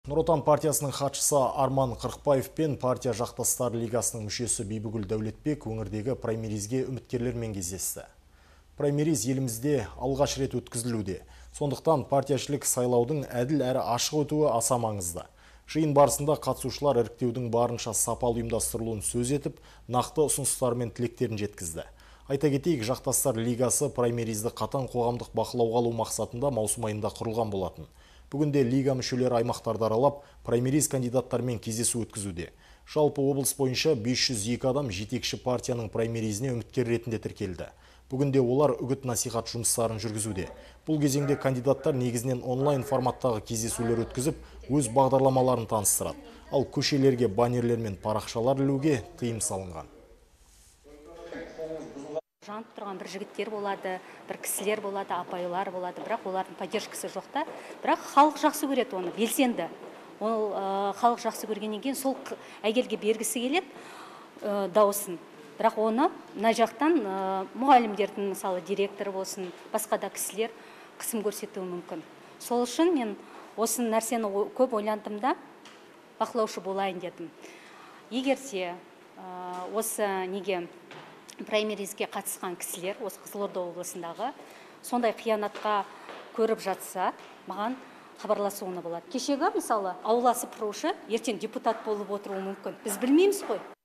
Нұр Отан партиясының хатшысы Арман Қырықбаев пен партия жақтастар лигасының мүшесі Бибігүл Дәулетбек өңірдегі праймеризге үміткерлермен кездесті. Праймериз елімізде алғаш рет өткізілуде. Сондықтан партияшілік сайлаудың әділ әрі ашық өтуі аса маңызды. Жиын барысында қатысушылар іріктеудің барынша сапалы ұйымдастырылуын сөз етіп, нақты ұсыныстар мен тілектерін жеткізді. Айта кетейік, жақтастар лигасы праймеризді қатаң қоғамдық бақылауға алу мақсатында маусым айында құрылған болатын. Бүгінде лига мүшелері аймақтарды аралап, праймериз кандидаттармен кездесу өткізуде. Жалпы облыс бойынша 502 адам жетекші партияның праймеризіне үміткер ретінде тіркелді. Бүгінде олар үгіт-насихат жұмыстарын жүргізуде. Бұл кезеңде кандидаттар негізінен онлайн форматтағы кездесулер өткізіп, өз бағдарламаларын таныстырады. Ал көшелерге баннерлер мен парақшалар ілуге тыйым салынған. Жанып тұрған бір жігіттер болады, бір кісілер болады, апайлар болады, бірақ олардың поддержкасы жоқта. Бірақ халық жақсы көреді оны, белсенді. Ол халық жақсы көргеннен кейін сол әйелге бергісі келеді дауысын. Бірақ оны мына жақтан мұғалімдердің, мысалы, директор болсын, басқа да кісілер қысым көрсетуі мүмкін. Сол үшін мен осы нәрсені көп ойландым да, бақылаушы болайын дедім. Егерде осы неге праймеризге қатысқан кісілер, осы Қызылорда облысындағы, сондай қиянатқа көріп жатса, маған хабарласуына болады. Кешегі, мысалы, аула сыпырушы ертең депутат болып отыруы мүмкін. Біз білмейміз ғой.